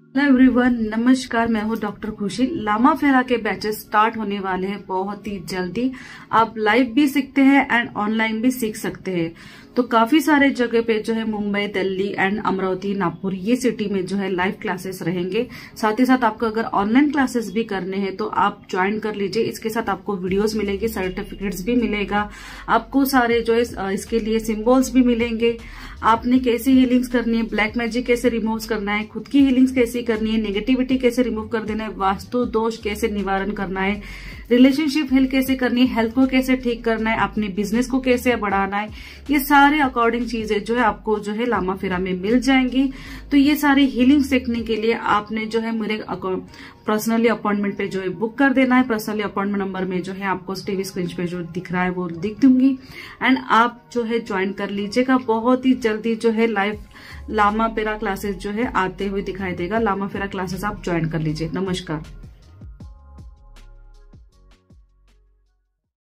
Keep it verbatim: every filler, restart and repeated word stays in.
Hello everyone, नमस्कार। मैं हूँ डॉक्टर खुशी। लामा फेरा के बैचेस स्टार्ट होने वाले हैं बहुत ही जल्दी। आप लाइव भी सीखते हैं एंड ऑनलाइन भी सीख सकते हैं। तो काफी सारे जगह पे जो है मुंबई, दिल्ली एंड अमरावती, नागपुर ये सिटी में जो है लाइव क्लासेस रहेंगे। साथ ही साथ आपको अगर ऑनलाइन क्लासेस भी करने हैं तो आप ज्वाइन कर लीजिए। इसके साथ आपको वीडियोस मिलेगी, सर्टिफिकेट्स भी मिलेगा, आपको सारे जो है इसके लिए सिंबल्स भी मिलेंगे। आपने कैसी हीलिंग्स करनी है, ब्लैक मैजिक कैसे रिमूव करना है, खुद की हीलिंग्स कैसे करनी है, नेगेटिविटी कैसे रिमूव कर देना है, वास्तु दोष कैसे निवारण करना है, रिलेशनशिप हेल्थ कैसे करनी है, हेल्थ को कैसे ठीक करना है, अपने बिजनेस को कैसे बढ़ाना है, ये सारे अकॉर्डिंग चीजें जो है आपको जो है लामा फेरा में मिल जाएंगी। तो ये सारी हीलिंग सीखने के लिए आपने जो है मेरे पर्सनली अपॉइंटमेंट पे जो है बुक कर देना है। पर्सनली अपॉइंटमेंट नंबर में जो है आपको टीवी स्क्रीन पे जो दिख रहा है वो दिख दूंगी एंड आप जो है ज्वाइन कर लीजिएगा। बहुत ही जल्दी जो है लाइव लामा फेरा क्लासेस जो है आते हुए दिखाई देगा। लामा फेरा क्लासेस आप ज्वाइन कर लीजिए। नमस्कार।